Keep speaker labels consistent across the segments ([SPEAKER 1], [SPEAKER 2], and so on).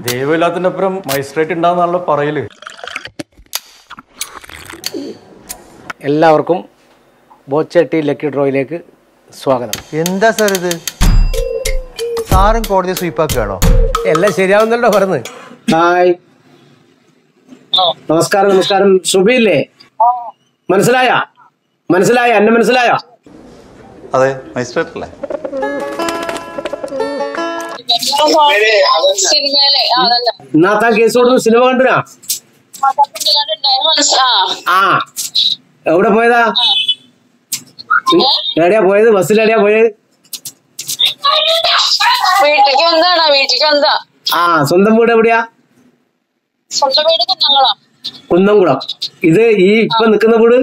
[SPEAKER 1] ദൈവമില്ലാത്തിനപ്പുറം magistrate ഉണ്ടാകുന്നാണല്ലോ പറയല്.
[SPEAKER 2] എല്ലാവർക്കും ബോച്ചട്ടി lucky ഡ്രോയിലേക്ക് സ്വാഗതം.
[SPEAKER 3] എന്താ സാർ ഇത്? സാറും കോടതി സ്വീപ്പാക്കുകയാണോ?
[SPEAKER 2] എല്ലാം ശരിയാവുന്നല്ലോ പറഞ്ഞ്. ഹായ്, നമസ്കാരം. നമസ്കാരം. സുബിയില്ലേ? മനസ്സിലായ എന്നെ മനസ്സിലായ?
[SPEAKER 4] അതെ, മജിസ്ട്രേറ്റ് അല്ലേ?
[SPEAKER 2] ഇന്നാത്താ കേസ് കൊടുത്തു. സിനിമ കണ്ടുനാ? ആ, എവിടെ പോയതാ? എവിടെയാ പോയത്? ബസ്സിലെവിടെയാ പോയത്? ആ, സ്വന്തം വീട് എവിടെയാ? കുന്നംകുളം. ഇത് ഈ ഇപ്പൊ നിക്കുന്ന വീട്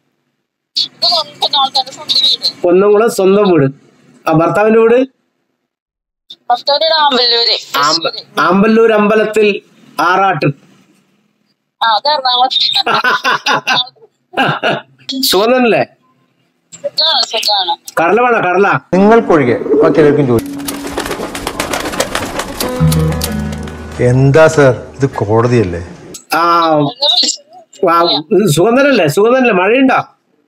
[SPEAKER 2] കുന്നംകുളം സ്വന്തം വീട്. ആ, ഭർത്താവിന്റെ വീട് ആമ്പല്ലൂർ അമ്പലത്തിൽ ആറാട്ട്. സുഖം തന്നെയല്ലേ? കടല വേണോ? കടല
[SPEAKER 3] നിങ്ങൾക്കൊഴികെ ബാക്കിയെല്ലാവർക്കും ജോലി. എന്താ സാർ ഇത്? കോടതിയല്ലേ?
[SPEAKER 2] ആ, സുഖം തന്നെയല്ലേ? സുഖം തന്നെയല്ലേ? മഴയുണ്ടോ?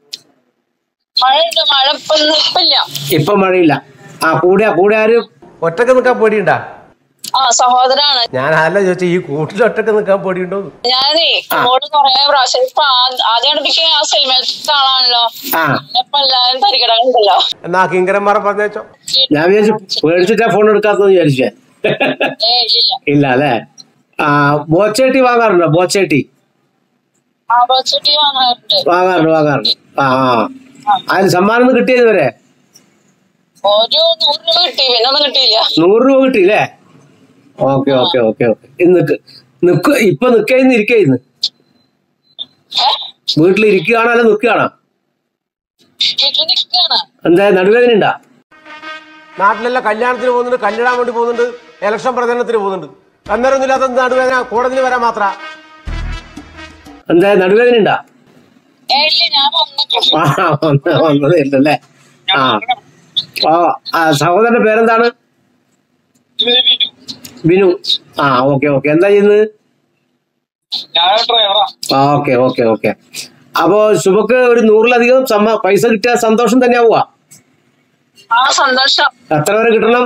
[SPEAKER 2] ഇപ്പൊ മഴയില്ല. ആ, കൂടെ ആര്? ഒറ്റക്ക് നിൽക്കാൻ പേടിയുണ്ടാ?
[SPEAKER 5] സഹോദരാണ്.
[SPEAKER 2] ഞാൻ അല്ല ചോദിച്ച ഈ കൂട്ടിൽ ഒറ്റക്ക് നിൽക്കാൻ പേടിയുണ്ടോ?
[SPEAKER 5] ഞാനേ അങ്ങോട്ട് കൊറേ പ്രാവശ്യം ഇപ്പൊ ആദ്യം അടുപ്പിക്കാൻ ആ സിനിമയിലത്തെ ആളാണല്ലോ. ഇപ്പൊ എല്ലാരും തരികടകളുണ്ടല്ലോ.
[SPEAKER 2] എന്നാ കിങ്കരന്മാരെ പറഞ്ഞോ. ഞാൻ വിചാരിച്ചു പേടിച്ചിട്ടാ ഫോൺ എടുക്കാത്തെന്ന് വിചാരിച്ചേ. ഇല്ല അല്ലേ? ആ, ബോച്ചേട്ടി വാങ്ങാറുണ്ടോ? ബോച്ചേട്ടി വാങ്ങാറുണ്ട്. ആ, അതിന് സമ്മാനം കിട്ടിയത് വരെ
[SPEAKER 5] ഒരു 100 രൂപ കിട്ടി, പിന്നെ ഒന്നും കിട്ടിയില്ല.
[SPEAKER 2] 100 രൂപ കിട്ടിയില്ലേ? ഓക്കെ. ഇപ്പൊ ഇരിക്കുന്നു വീട്ടിൽ ഇരിക്കുകയാണോ അല്ല നിൽക്കുകയാണോ? എന്താ നടുവേദന ഉണ്ടാ? നാട്ടിലെല്ലാം കല്യാണത്തിന് പോകുന്നുണ്ട്, കല്യാണം വേണ്ടി പോകുന്നുണ്ട്, ഇലക്ഷൻ പ്രചരണത്തിന് പോകുന്നുണ്ട്. അന്നേരം ഇല്ലാത്ത നടുവേദന കോടതിയിൽ വരാൻ മാത്ര. എന്താ നടുവേദന ഉണ്ടാ? വന്നതേ ഇല്ലല്ലേ? ആ, സഹോദരന്റെ പേരെന്താണ്? ബിനു. ആ, ഓക്കെ. എന്താ ചെയ്യുന്നത്? ഓക്കെ. അപ്പോ ശുഭക്ക് ഒരു 100-ലധികം പൈസ കിട്ടിയ സന്തോഷം തന്നെയാവുക.
[SPEAKER 5] സന്തോഷം.
[SPEAKER 2] എത്ര വരെ കിട്ടണം?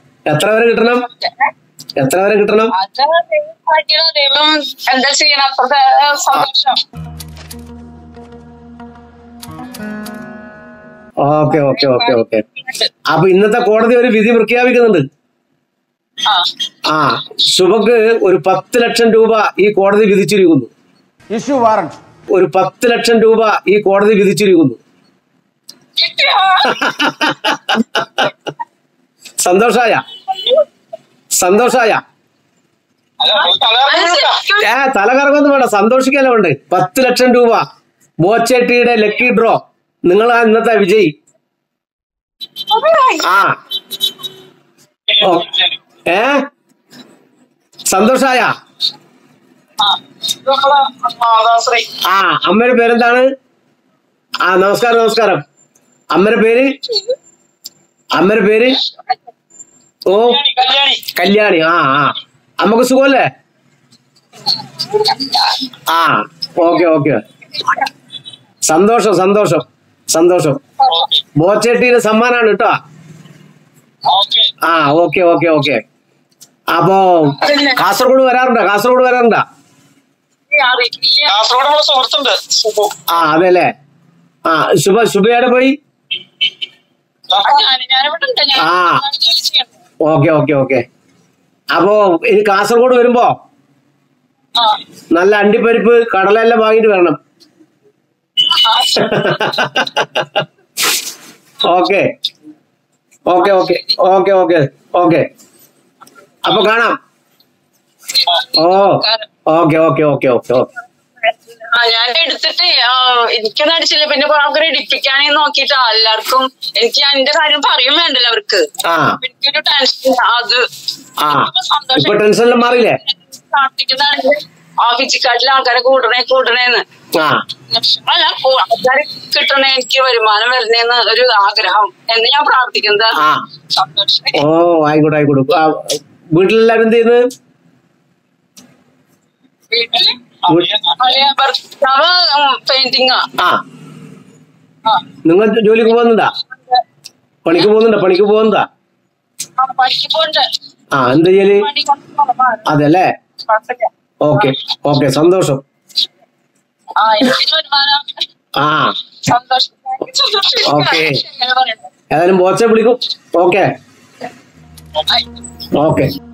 [SPEAKER 5] ദൈവം എന്താ ചെയ്യണം, അപ്പുറത്തെ സന്തോഷം.
[SPEAKER 2] ഓക്കെ. അപ്പൊ ഇന്നത്തെ കോടതി ഒരു വിധി പ്രഖ്യാപിക്കുന്നുണ്ട്. ആ, ശുഭക്ക് ഒരു 10 ലക്ഷം രൂപ ഈ കോടതി വിധിച്ചിരിക്കുന്നു. Issue warrant. ഒരു 10 ലക്ഷം രൂപ ഈ കോടതി വിധിച്ചിരിക്കുന്നു. സന്തോഷായ? തല കറങ്ങൊന്നും വേണ്ട, സന്തോഷിക്കല്ലേ വേണ്ടേ? 10 ലക്ഷം രൂപ ബോച്ചേട്ടിയുടെ ലക്കി ഡ്രോ. നിങ്ങളാ ഇന്നത്തെ വിജയി. ആ, സന്തോഷായ? ആ, അമ്മയുടെ പേരെന്താണ്? ആ, നമസ്കാരം. അമ്മയുടെ പേര്? ഓ, കല്യാണി. ആ, അമ്മക്ക് സുഖമല്ലേ? ആ, ഓക്കെ. സന്തോഷം. ബോച്ചേട്ടിയുടെ സമ്മാനാണ് കേട്ടോ. ആ, ഓക്കെ. അപ്പോ കാസർഗോഡ് വരാറുണ്ടാ? ആ, അതെല്ലേ? ആ, ശുഭയുടെ പോയി? ആ, ഓക്കെ. അപ്പോ ഇനി കാസർഗോഡ് വരുമ്പോ നല്ല അണ്ടിപ്പരിപ്പ് കടലെല്ലാം വാങ്ങിട്ട് വരണം. ഓക്കെ. അപ്പൊ കാണാം. ഓക്കെ.
[SPEAKER 5] ഞാൻ എടുത്തിട്ട് എനിക്കൊന്നും അടിച്ചില്ല. പിന്നെ ആൾക്കാരെ ഇടിപ്പിക്കാനേ നോക്കിട്ടാ എല്ലാവർക്കും. എനിക്ക് എന്റെ കാര്യം പറയും വേണ്ടല്ലോ അവർക്ക്. എനിക്കൊരു ടെൻഷൻ. അത്
[SPEAKER 2] ടെൻഷനെല്ലാം മാറിയില്ലേ?
[SPEAKER 5] പ്രാർത്ഥിക്കുന്നതാണ് ആ ഫിജിക്കാട്ടിലെ ആൾക്കാരെ കൂട്ടണേന്ന്. അല്ല, ആൾക്കാരെ കിട്ടണേ, എനിക്ക് വരുമാനം വരണേന്ന് ഒരു ആഗ്രഹം എന്ന് ഞാൻ പ്രാർത്ഥിക്കുന്നത്.
[SPEAKER 2] ഓ, ആയിക്കോട്ടെ. വീട്ടിലെല്ലാരും എന്ത് ചെയ്യുന്നത്?
[SPEAKER 5] വീട്ടില് ഭർത്താവ് പെയിന്റിങ്ങാ.
[SPEAKER 2] ആ, നിങ്ങൾ ജോലിക്ക് പോകുന്നുണ്ടാ? പണിക്ക് പോകുന്നുണ്ടോ? പണിക്ക് പോകുന്നതാ?
[SPEAKER 5] പണിക്ക് പോണ്ട്.
[SPEAKER 2] ആ, എന്താ ചെയ്യല്? അതെല്ലേ. ഓക്കെ ഓക്കെ, സന്തോഷം.
[SPEAKER 5] എനിക്ക് വരുമാനം. സന്തോഷം.
[SPEAKER 2] ഓക്കെ, ഏതായാലും ബോച്ചെ വിളിക്കും. Okay okay.